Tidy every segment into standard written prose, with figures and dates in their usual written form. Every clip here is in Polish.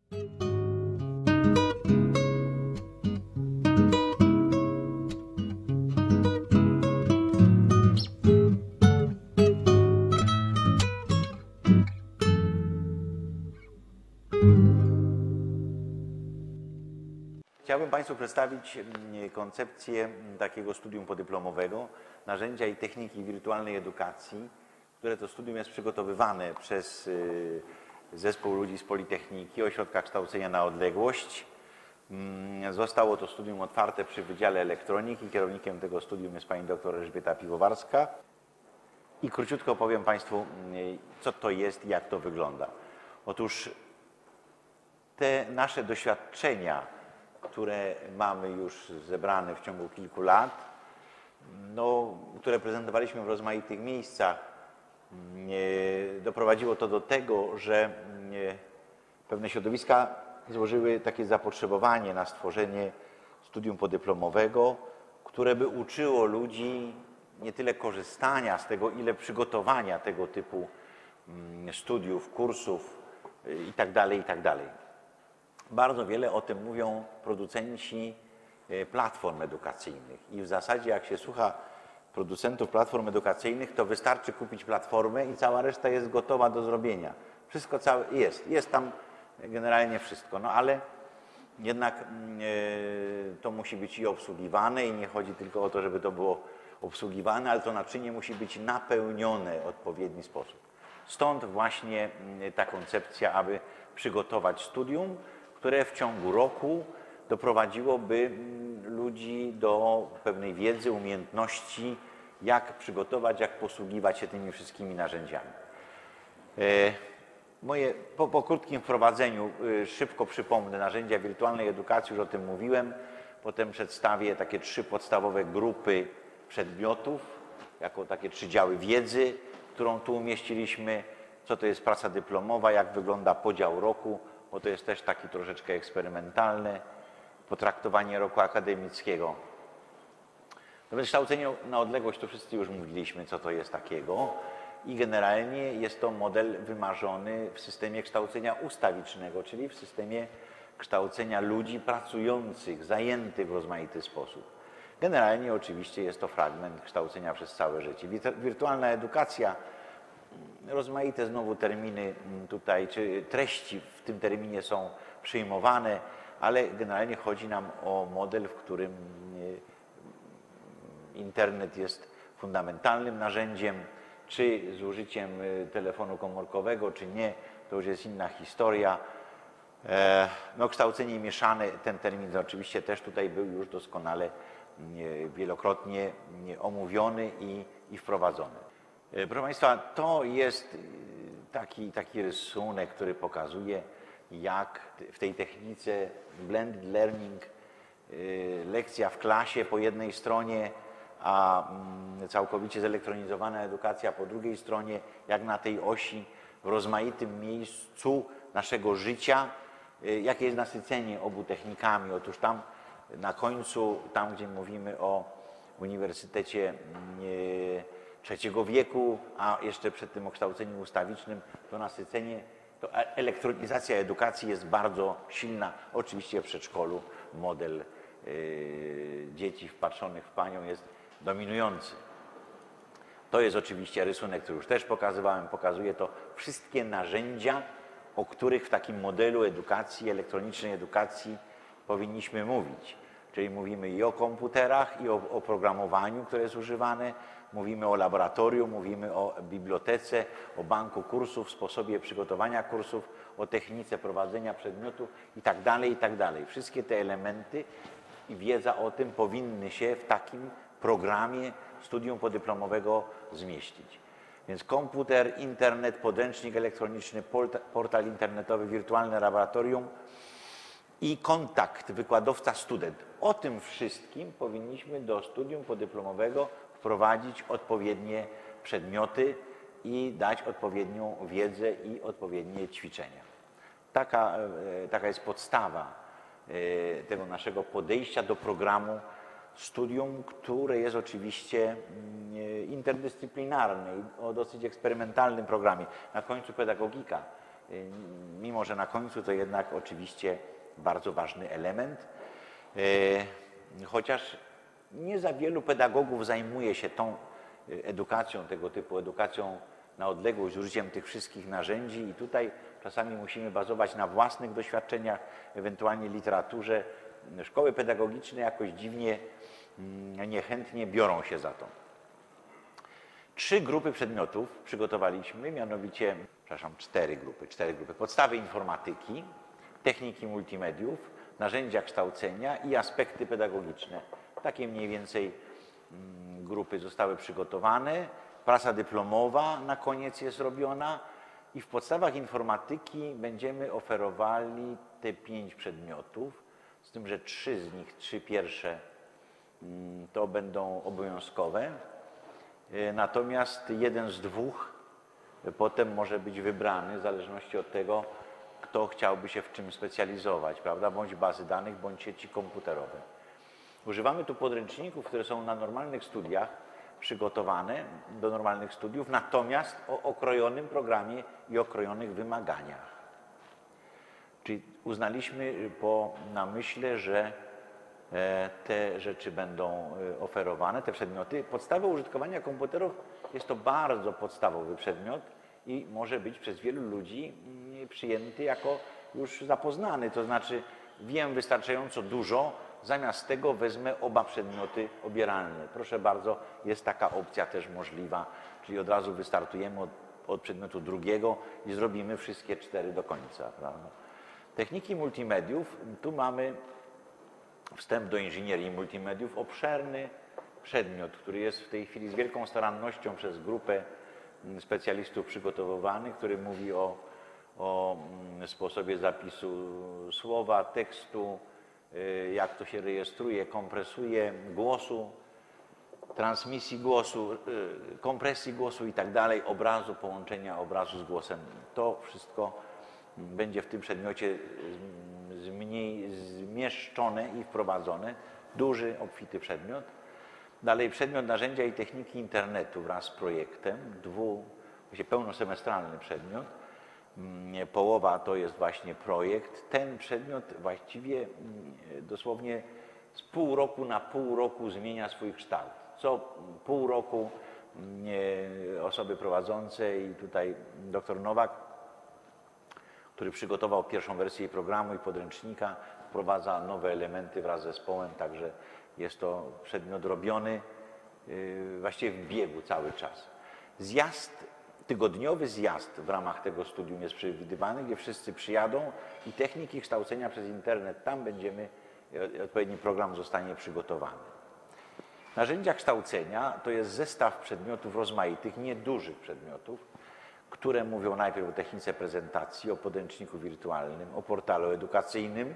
Chciałbym Państwu przedstawić koncepcję takiego studium podyplomowego, narzędzia i techniki wirtualnej edukacji, które to studium jest przygotowywane przez zespół ludzi z Politechniki, Ośrodka Kształcenia na Odległość. Zostało to studium otwarte przy Wydziale Elektroniki. Kierownikiem tego studium jest pani dr Elżbieta Piwowarska. I króciutko powiem Państwu, co to jest i jak to wygląda. Otóż te nasze doświadczenia, które mamy już zebrane w ciągu kilku lat, które prezentowaliśmy w rozmaitych miejscach, doprowadziło to do tego, że pewne środowiska złożyły takie zapotrzebowanie na stworzenie studium podyplomowego, które by uczyło ludzi nie tyle korzystania z tego, ile przygotowania tego typu studiów, kursów itd., itd. Bardzo wiele o tym mówią producenci platform edukacyjnych i w zasadzie jak się słucha producentów platform edukacyjnych, to wystarczy kupić platformę i cała reszta jest gotowa do zrobienia. Wszystko całe jest tam generalnie wszystko, ale jednak to musi być i obsługiwane i nie chodzi tylko o to, żeby to było obsługiwane, ale to naczynie musi być napełnione w odpowiedni sposób. Stąd właśnie ta koncepcja, aby przygotować studium, które w ciągu roku doprowadziłoby ludzi do pewnej wiedzy, umiejętności, jak przygotować, jak posługiwać się tymi wszystkimi narzędziami. Po krótkim wprowadzeniu szybko przypomnę narzędzia wirtualnej edukacji, już o tym mówiłem. Potem przedstawię takie 3 podstawowe grupy przedmiotów, jako takie 3 działy wiedzy, którą tu umieściliśmy, co to jest praca dyplomowa, jak wygląda podział roku, bo to jest też taki troszeczkę eksperymentalne potraktowanie roku akademickiego. Natomiast kształcenie na odległość, to wszyscy już mówiliśmy, co to jest takiego i generalnie jest to model wymarzony w systemie kształcenia ustawicznego, czyli w systemie kształcenia ludzi pracujących, zajętych w rozmaity sposób. Generalnie oczywiście jest to fragment kształcenia przez całe życie. Wirtualna edukacja, rozmaite znowu terminy tutaj, czy treści w tym terminie są przyjmowane, ale generalnie chodzi nam o model, w którym internet jest fundamentalnym narzędziem, czy z użyciem telefonu komórkowego, czy nie, to już jest inna historia. Kształcenie mieszane, ten termin oczywiście też tutaj był już doskonale wielokrotnie omówiony i wprowadzony. Proszę Państwa, to jest taki rysunek, który pokazuje, jak w tej technice blended learning lekcja w klasie po jednej stronie, a całkowicie zelektronizowana edukacja po drugiej stronie, jak na tej osi w rozmaitym miejscu naszego życia, jakie jest nasycenie obu technikami. Otóż tam na końcu, tam gdzie mówimy o Uniwersytecie III wieku, a jeszcze przed tym o kształceniu ustawicznym, to nasycenie, to elektronizacja edukacji jest bardzo silna. Oczywiście w przedszkolu model dzieci wpatrzonych w panią jest dominujący. To jest oczywiście rysunek, który już też pokazywałem. Pokazuje to wszystkie narzędzia, o których w takim modelu edukacji, elektronicznej edukacji powinniśmy mówić. Czyli mówimy i o komputerach, i o oprogramowaniu, które jest używane, mówimy o laboratorium, mówimy o bibliotece, o banku kursów, sposobie przygotowania kursów, o technice prowadzenia przedmiotów itd., itd. Wszystkie te elementy i wiedza o tym powinny się w takim programie studium podyplomowego zmieścić. Więc komputer, internet, podręcznik elektroniczny, portal internetowy, wirtualne laboratorium i kontakt wykładowca-student. O tym wszystkim powinniśmy do studium podyplomowego wprowadzić odpowiednie przedmioty i dać odpowiednią wiedzę i odpowiednie ćwiczenia. Taka jest podstawa tego naszego podejścia do programu studium, które jest oczywiście interdyscyplinarne i o dosyć eksperymentalnym programie. Na końcu pedagogika mimo że na końcu to jednak oczywiście bardzo ważny element, chociaż nie za wielu pedagogów zajmuje się tą edukacją, tego typu edukacją na odległość, użyciem tych wszystkich narzędzi i tutaj czasami musimy bazować na własnych doświadczeniach, ewentualnie literaturze. Szkoły pedagogiczne jakoś dziwnie, niechętnie biorą się za to. 3 grupy przedmiotów przygotowaliśmy, mianowicie, przepraszam, 4 grupy. 4 grupy. Podstawy informatyki, techniki multimediów, narzędzia kształcenia i aspekty pedagogiczne. Takie mniej więcej grupy zostały przygotowane. Praca dyplomowa na koniec jest robiona i w podstawach informatyki będziemy oferowali te 5 przedmiotów, z tym, że 3 z nich, 3 pierwsze to będą obowiązkowe, natomiast 1 z 2 potem może być wybrany w zależności od tego, kto chciałby się w czym specjalizować, prawda, bądź bazy danych, bądź sieci komputerowe. Używamy tu podręczników, które są na normalnych studiach przygotowane do normalnych studiów, natomiast o okrojonym programie i okrojonych wymaganiach. Czyli uznaliśmy po namyśle, że te rzeczy będą oferowane, te przedmioty. Podstawa użytkowania komputerów jest to bardzo podstawowy przedmiot i może być przez wielu ludzi przyjęty jako już zapoznany, to znaczy wiem wystarczająco dużo, zamiast tego wezmę oba przedmioty obieralne. Proszę bardzo, jest taka opcja też możliwa, czyli od razu wystartujemy od przedmiotu drugiego i zrobimy wszystkie 4 do końca. Prawda? Techniki multimediów, tu mamy wstęp do inżynierii multimediów, obszerny przedmiot, który jest w tej chwili z wielką starannością przez grupę specjalistów przygotowywany, który mówi o sposobie zapisu słowa, tekstu, jak to się rejestruje, kompresuje głosu, transmisji głosu, kompresji głosu i tak dalej, obrazu, połączenia obrazu z głosem. To wszystko będzie w tym przedmiocie zmieszczone i wprowadzone. Duży, obfity przedmiot. Dalej przedmiot narzędzia i techniki internetu wraz z projektem, pełnosemestralny przedmiot. Połowa to jest właśnie projekt. Ten przedmiot właściwie dosłownie z pół roku na pół roku zmienia swój kształt. Co pół roku osoby prowadzące i tutaj dr Nowak, który przygotował pierwszą wersję programu i podręcznika, wprowadza nowe elementy wraz z zespołem, także jest to przedmiot robiony właściwie w biegu cały czas. Tygodniowy zjazd w ramach tego studium jest przewidywany, gdzie wszyscy przyjadą i techniki kształcenia przez internet, tam będziemy, odpowiedni program zostanie przygotowany. Narzędzia kształcenia to jest zestaw przedmiotów rozmaitych, niedużych przedmiotów, które mówią najpierw o technice prezentacji, o podręczniku wirtualnym, o portalu edukacyjnym,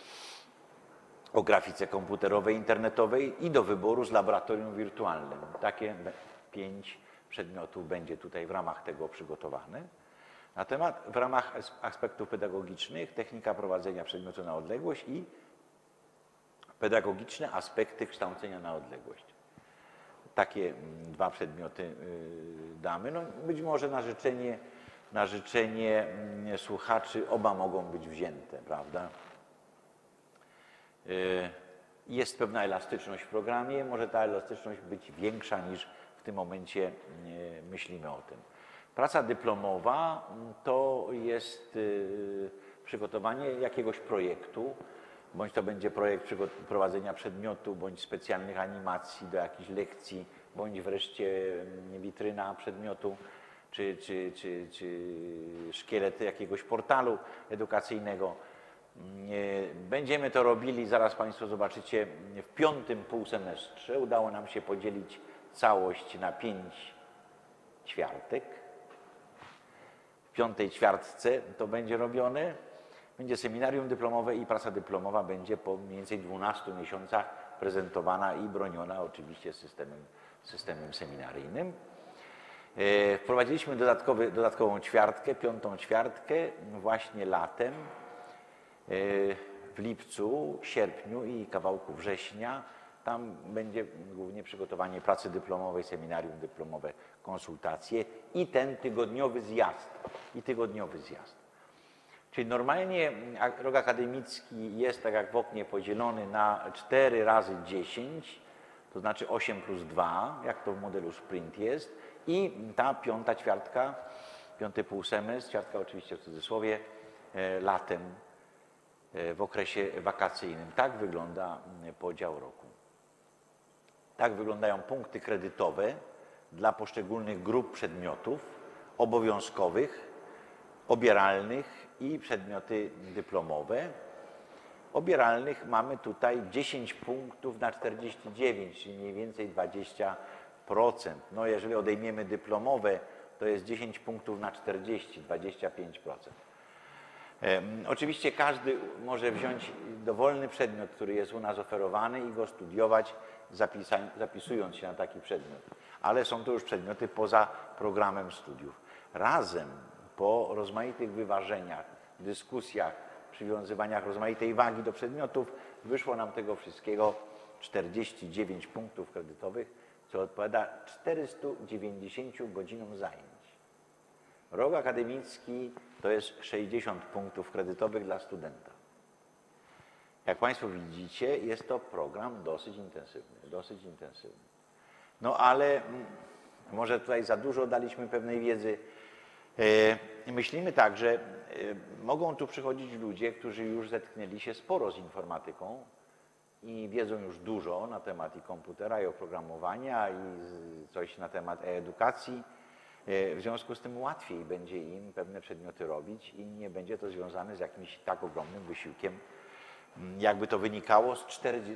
o grafice komputerowej, internetowej i do wyboru z laboratorium wirtualnym. Takie 5 przedmiotów będzie tutaj w ramach tego przygotowane. W ramach aspektów pedagogicznych technika prowadzenia przedmiotu na odległość i pedagogiczne aspekty kształcenia na odległość. Takie 2 przedmioty damy. No, być może na życzenie słuchaczy oba mogą być wzięte, prawda? Jest pewna elastyczność w programie, może ta elastyczność być większa niż w tym momencie myślimy o tym. Praca dyplomowa to jest przygotowanie jakiegoś projektu, bądź to będzie projekt prowadzenia przedmiotu, bądź specjalnych animacji do jakichś lekcji, bądź wreszcie witryna przedmiotu, czy szkielet jakiegoś portalu edukacyjnego. Będziemy to robili, zaraz Państwo zobaczycie, w 5. półsemestrze. Udało nam się podzielić całość na 5 ćwiartek. W 5. ćwiartce to będzie robione. Będzie seminarium dyplomowe i praca dyplomowa będzie po mniej więcej 12 miesiącach prezentowana i broniona oczywiście systemem seminaryjnym. Wprowadziliśmy dodatkową ćwiartkę, 5. ćwiartkę właśnie latem, w lipcu, sierpniu i kawałku września. Tam będzie głównie przygotowanie pracy dyplomowej, seminarium dyplomowe, konsultacje i ten tygodniowy zjazd. Czyli normalnie rok akademicki jest, tak jak w oknie, podzielony na 4 razy 10, to znaczy 8 plus 2, jak to w modelu sprint jest, i ta piąta ćwiartka, piąty półsemestr, ćwiartka oczywiście w cudzysłowie, latem, w okresie wakacyjnym. Tak wygląda podział roku. Tak wyglądają punkty kredytowe dla poszczególnych grup przedmiotów obowiązkowych, obieralnych i przedmioty dyplomowe. Obieralnych mamy tutaj 10 punktów na 49, czyli mniej więcej 20%. No jeżeli odejmiemy dyplomowe, to jest 10 punktów na 40, 25%. Oczywiście każdy może wziąć dowolny przedmiot, który jest u nas oferowany i go studiować, zapisując się na taki przedmiot. Ale są to już przedmioty poza programem studiów. Razem po rozmaitych wyważeniach, dyskusjach, przywiązywaniach rozmaitej wagi do przedmiotów wyszło nam tego wszystkiego 49 punktów kredytowych, co odpowiada 490 godzinom zajęć. Rok akademicki to jest 60 punktów kredytowych dla studenta. Jak Państwo widzicie, jest to program dosyć intensywny, dosyć intensywny. No ale może tutaj za dużo daliśmy pewnej wiedzy. Myślimy tak, że mogą tu przychodzić ludzie, którzy już zetknęli się sporo z informatyką i wiedzą już dużo na temat i komputera, i oprogramowania, i coś na temat edukacji. W związku z tym łatwiej będzie im pewne przedmioty robić i nie będzie to związane z jakimś tak ogromnym wysiłkiem, jakby to wynikało z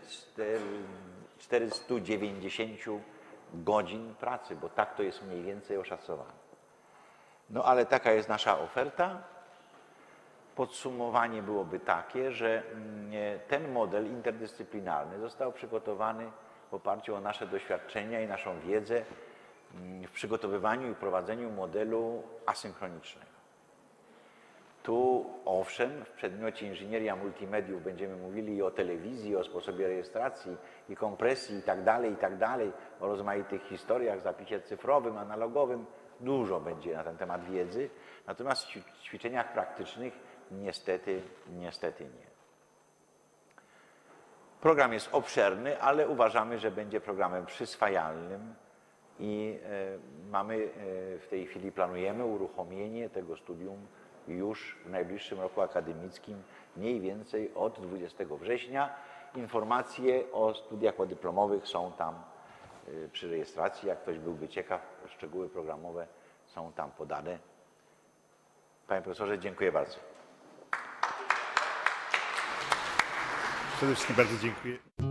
490 godzin pracy, bo tak to jest mniej więcej oszacowane. No ale taka jest nasza oferta. Podsumowanie byłoby takie, że ten model interdyscyplinarny został przygotowany w oparciu o nasze doświadczenia i naszą wiedzę w przygotowywaniu i prowadzeniu modelu asynchronicznego. Tu owszem, w przedmiocie inżynieria multimediów będziemy mówili i o telewizji, o sposobie rejestracji i kompresji i tak dalej, o rozmaitych historiach, zapisie cyfrowym, analogowym. Dużo będzie na ten temat wiedzy, natomiast w ćwiczeniach praktycznych niestety nie. Program jest obszerny, ale uważamy, że będzie programem przyswajalnym i w tej chwili planujemy uruchomienie tego studium już w najbliższym roku akademickim, mniej więcej od 20 września. Informacje o studiach podyplomowych są tam przy rejestracji. Jak ktoś byłby ciekaw, szczegóły programowe są tam podane. Panie profesorze, dziękuję bardzo. Przede wszystkim bardzo dziękuję.